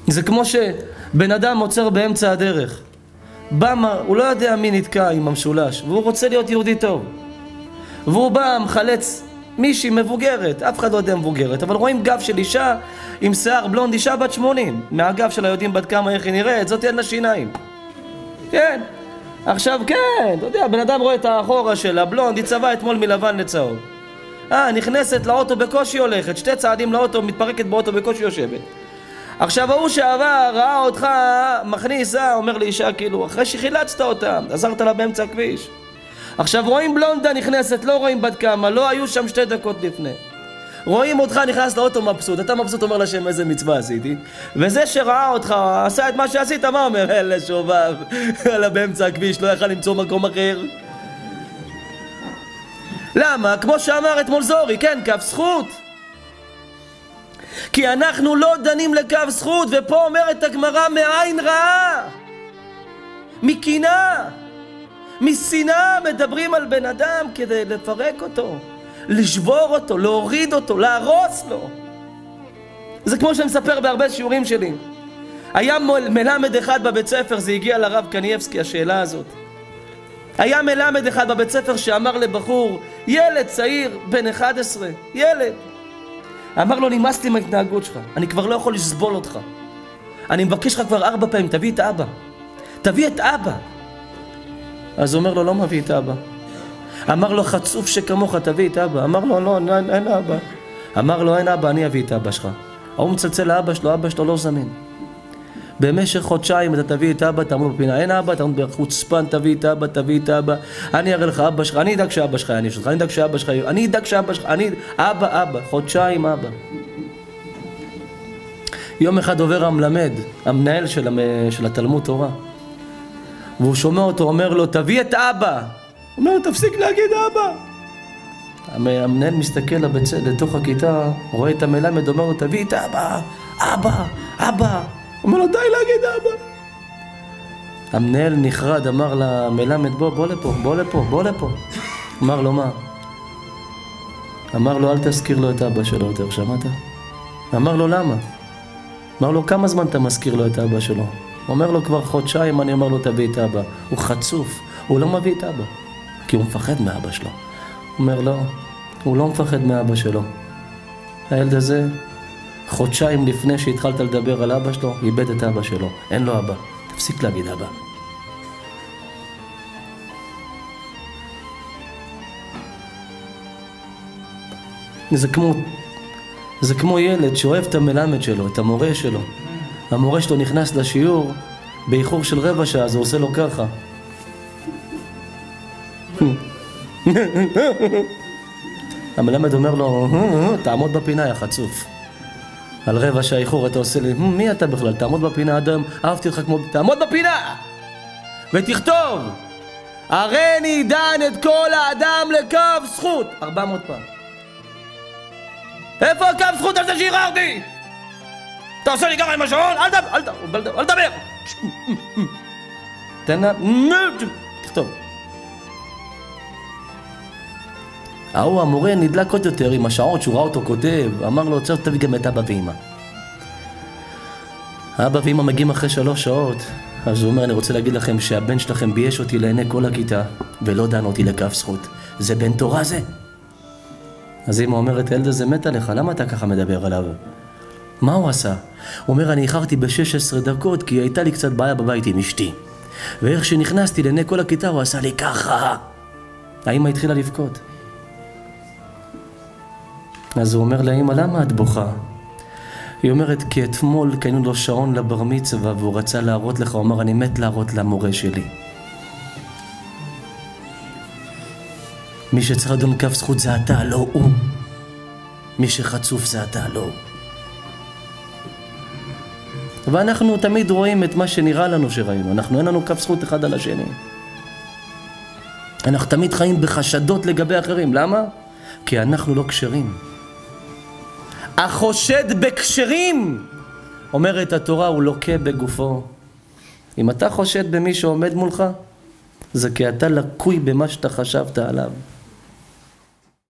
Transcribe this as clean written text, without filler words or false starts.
זה כמו שבן אדם עוצר באמצע הדרך. הוא לא יודע מי נתקע עם המשולש, והוא רוצה להיות יהודי טוב. והוא בא, מחלץ מישהי מבוגרת, אף אחד לא יודע מבוגרת, אבל רואים גב של אישה עם שיער בלונד, אישה בת 80. מהגב שלה יודעים בת כמה איך היא נראית, זאת אין לה שיניים. כן. עכשיו כן, אתה יודע, בן אדם רואה את האחורה שלה, בלונד, היא צבעה אתמול מלבן לצהוב. נכנסת לאוטו בקושי הולכת, 2 צעדים לאוטו, מתפרקת באוטו בקושי יושבת. עכשיו ההוא שעבר, ראה אותך, מכניס, אומר לאישה כאילו, אחרי שחילצת אותה, עזרת לה באמצע הכביש. עכשיו רואים בלונדה נכנסת, לא רואים בת כמה, לא היו שם 2 דקות לפני. רואים אותך נכנס לאוטו מבסוט, אתה מבסוט אומר לשם איזה מצווה עשיתי. וזה שראה אותך, עשה את מה שעשית, מה אומר? אלה שובב, אלה באמצע הכביש, לא יכל למצוא מקום אחר. למה? כמו שאמר אתמול זורי, כן, קו זכות. כי אנחנו לא דנים לקו זכות, ופה אומרת הגמרא מעין רעה, מקנאה, משנאה מדברים על בן אדם כדי לפרק אותו, לשבור אותו, להוריד אותו, להרוס לו. זה כמו שאני מספר בהרבה שיעורים שלי. היה מלמד אחד בבית ספר, זה הגיע לרב קניאבסקי השאלה הזאת. היה מלמד אחד בבית ספר שאמר לבחור, ילד צעיר בן 11, ילד, אמר לו, נמאס לי מההתנהגות שלך, אני כבר לא יכול לסבול אותך, אני מבקש לך כבר 4 פעמים, תביא את אבא, תביא את אבא. אז הוא אומר לו, לא מביא את אבא. אמר לו, חצוף שכמוך, תביא את אבא. אמר לו, לא, אין אבא. אמר לו, אין אבא, אני אביא את אבא שלך. הוא מצלצל לאבא שלו, אבא שלו לא זמין. במשך חודשיים אתה תביא את אבא, תעמוד בפינה, אין אבא, תעמוד בחוצפן, תביא את אבא, תביא את אבא, אני אראה לך אבא שלך, אני אדאג שאבא שלך יעניש אותך, אני אדאג שאבא שלך, אני אדאג שאבא שלך, אבא, חודשיים אבא. יום אחד עובר המלמד, המנהל של התלמוד תורה, והוא שומע אותו, אומר לו, תביא את אבא. הוא אומר לו, תפסיק להגיד אבא. המנהל מסתכל לתוך הכיתה, רואה את המלמד, אומר לו, תביא את אבא, אבא. הוא אומר לו, די להגיד אבא. המנהל נחרד, אמר למלמד, בוא לפה. אמר לו, מה? אמר לו, אל תזכיר לו את אבא שלו יותר, שמעת? אמר לו, למה? אמר לו, כמה זמן אתה מזכיר לו את אבא שלו? הוא אומר לו, כבר חודשיים אני אומר לו, תביא את אבא. הוא חצוף, הוא לא מביא את אבא, כי הוא מפחד מאבא שלו. הוא אומר, לא, הוא לא מפחד מאבא שלו. הילד הזה, חודשיים לפני שהתחלת לדבר על אבא שלו, איבד את אבא שלו. אין לו אבא. תפסיק להגיד אבא. זה כמו ילד שאוהב את המלמד שלו, את המורה שלו. המורה שלו נכנס לשיעור באיחור של 15 שעה, אז הוא עושה לו ככה. המלמד אומר לו, תעמוד בפינה, יא חצוף. על 15 שעה איחור אתה עושה לי, מי אתה בכלל? תעמוד בפינה, אדם, אהבתי אותך כמו... תעמוד בפינה! ותכתוב, הריני דן את כל האדם לקו זכות. 400 פעם. איפה הקו זכות על זה שהררתי? אתה עושה לי ככה עם השעון? אל תדבר! תן לה... תכתוב. המורה נדלק עוד יותר עם השעות שהוא ראה אותו כותב, אמר לו, עכשיו תביא גם את אבא ואמא. אבא ואמא מגיעים אחרי 3 שעות, אז הוא אומר, אני רוצה להגיד לכם שהבן שלכם בייש אותי לעיני כל הכיתה, ולא דן אותי לקו זכות. זה בן תורה זה? אז אמא אומרת, הילד הזה מת עליך, למה אתה ככה מדבר עליו? מה הוא עשה? הוא אומר, אני איחרתי ב-16 דקות, כי הייתה לי קצת בעיה בבית עם אשתי. ואיך שנכנסתי לעיני כל הכיתה, הוא עשה לי ככה. האמא התחילה לבכות. אז הוא אומר לאמא, למה את בוכה? היא אומרת, כי אתמול קיינו לו שעון לבר מצווה, והוא רצה להראות לך, הוא אמר, אני מת להראות למורה שלי. מי שצריך לדון כף זכות זה אתה, לא הוא. מי שחצוף זה אתה, לא הוא. ואנחנו תמיד רואים את מה שנראה לנו שראינו. אין לנו כף זכות אחד על השני. אנחנו תמיד חיים בחשדות לגבי אחרים. למה? כי אנחנו לא כשרים. החושד בכשרים, אומרת התורה, הוא לוקה בגופו. אם אתה חושד במי שעומד מולך, זה כי אתה לקוי במה שאתה חשבת עליו.